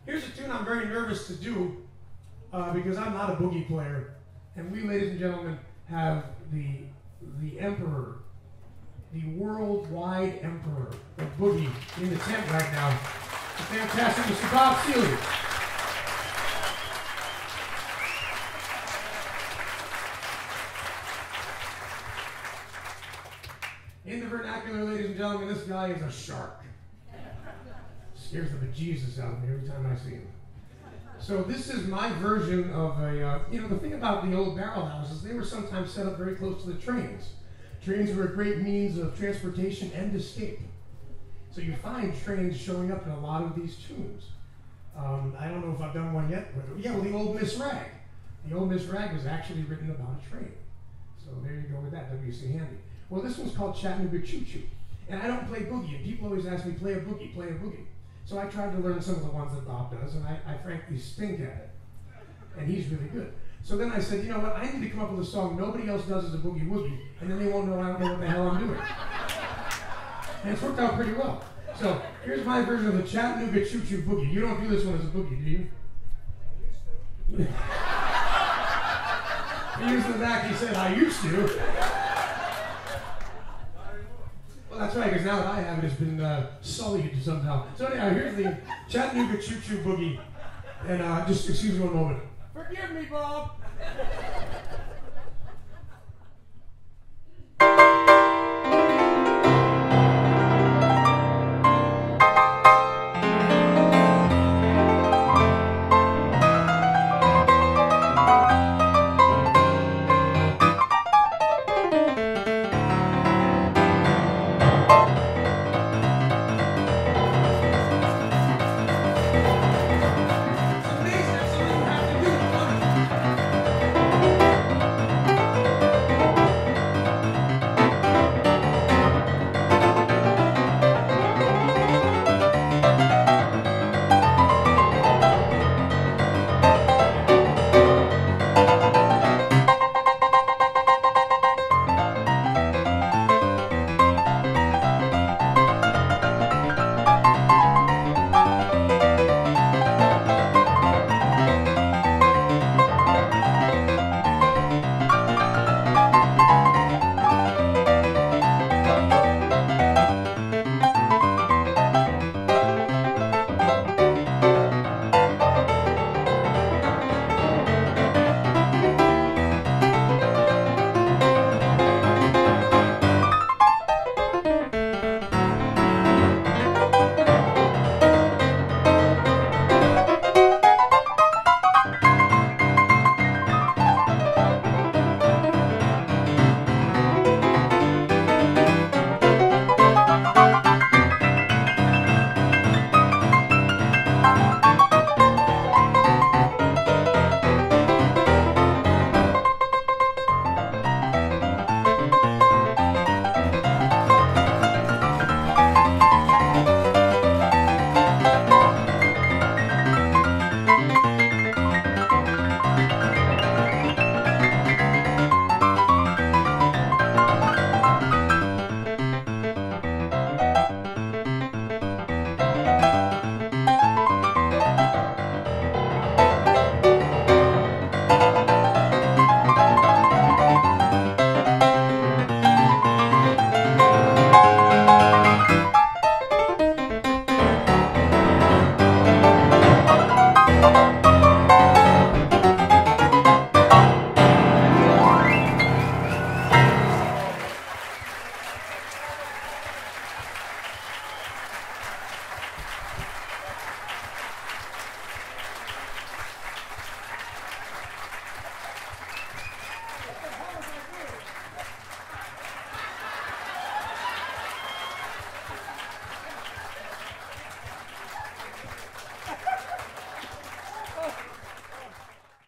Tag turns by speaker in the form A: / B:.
A: Here's a tune I'm very nervous to do because I'm not a boogie player. And we, ladies and gentlemen, have the emperor, the worldwide emperor of boogie in the tent right now. The fantastic Mr. Bob Seeley. In the vernacular, ladies and gentlemen, this guy is a shark. Scares the bejesus out of me every time I see him. So this is my version of a, the thing about the old barrel houses, they were sometimes set up very close to the trains. Trains were a great means of transportation and escape. So you find trains showing up in a lot of these tunes. I don't know if I've done one yet. Well, the old Miss Rag. The old Miss Rag was actually written about a train. So there you go with that, W.C. Handy. Well, this one's called Chattanooga Choo Choo. And I don't play boogie, and people always ask me, play a boogie, play a boogie. So I tried to learn some of the ones that Bob does, and I frankly stink at it. And he's really good. So then I said, you know what, I need to come up with a song nobody else does as a boogie woogie, and then they won't know I don't know what the hell I'm doing. And it's worked out pretty well. So here's my version of the Chattanooga Choo Choo Boogie. You don't do this one as a boogie, do you? He used the back, he said, I used to. Well, that's right, because now that I have it, it's been sullied somehow. So anyhow, here's the Chattanooga Choo Choo Boogie. And just excuse me one moment. Forgive me, Bob.